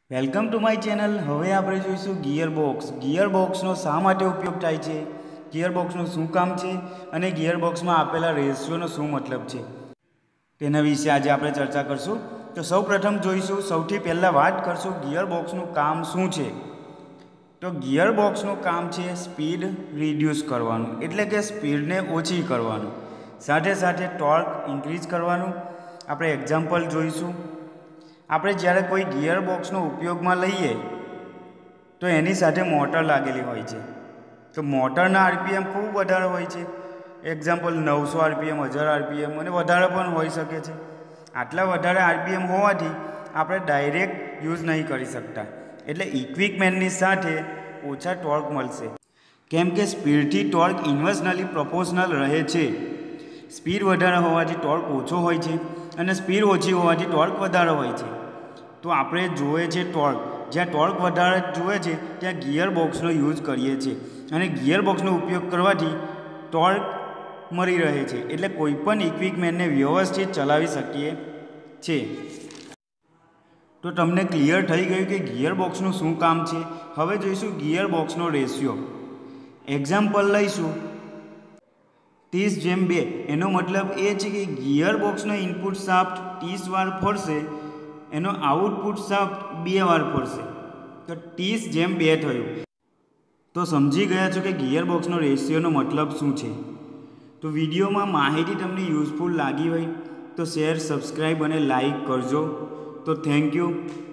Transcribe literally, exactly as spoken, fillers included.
Welcome to my channel. હવે આપણે જોઈશું ગિયરબોક્સ। ગિયરબોક્સનો શા માટે ઉપયોગ થાય છે, ગિયરબોક્સનું શું કામ છે અને ગિયરબોક્સમાં આપેલા રેશિયોનો શું મતલબ છે, તેના વિશે આજે આપણે ચર્ચા કરશું। તો સૌ પ્રથમ જોઈશું, સૌથી પહેલાં વાત કરશું ગિયરબોક્સનું કામ શું છે। તો ગિયરબોક્સનું કામ છે સ્પીડ રિડ્યુસ કરવાનું, એટલે કે સ્પીડને ઓછી કરવાનું, સાથે સાથે ટોર્ક ઇન્ક્રીઝ કરવાનું। આપણે એક્ઝામ્પલ જોઈશું। આપણે જ્યારે કોઈ ગિયરબોક્સનો ઉપયોગમાં લઈએ તો એની સાથે મોટર લાગેલી હોય છે, તો મોટરના આરપીએમ ખૂબ વધારે હોય છે। એક્ઝામ્પલ નવસો આરપીએમ, હજાર આરપીએમ અને વધારે પણ હોઈ શકે છે। આટલા વધારે આરપીએમ હોવાથી આપણે ડાયરેક્ટ યુઝ નહીં કરી શકતા, એટલે ઇક્વિપમેન્ટની સાથે ઓછા ટોર્ક મળશે, કેમ કે સ્પીડથી ટોર્ક ઇન્વર્સનલી પ્રોપોર્શનલ રહે છે। સ્પીડ વધારે હોવાથી ટોર્ક ઓછો હોય છે અને સ્પીડ ઓછી હોવાથી ટોર્ક વધારે હોય છે। તો આપણે જોઈએ છે ટોર્ક, જ્યાં ટોર્ક વધારે જોઈએ છે ત્યાં ગિયરબોક્સનો યુઝ કરીએ છીએ, અને ગિયરબોક્સનો ઉપયોગ કરવાથી ટોર્ક મળી રહે છે, એટલે કોઈપણ ઇક્વિપમેન્ટને વ્યવસ્થિત ચલાવી શકીએ છીએ। તો તમને ક્લિયર થઈ ગયું કે ગિયરબોક્સનું શું કામ છે। હવે જોઈશું ગિયરબોક્સનો રેશિયો। એક્ઝામ્પલ લઈશું ત્રીસ જેમ બે। એનો મતલબ એ છે કે ગિયરબોક્સનો ઇનપુટ શાફ્ટ ત્રીસ વાર ફરશે, એનો આઉટપુટ શાફ્ટ બે વાર ફરશે, તો ત્રીસ જેમ બે થયું। તો સમજી ગયા છો કે ગિયરબોક્સનો રેશિયોનો મતલબ શું છે। તો વિડીયોમાં માહિતી તમને યુઝફુલ લાગી હોય તો શેર, સબસ્ક્રાઈબ અને લાઈક કરજો। તો થેન્ક યુ।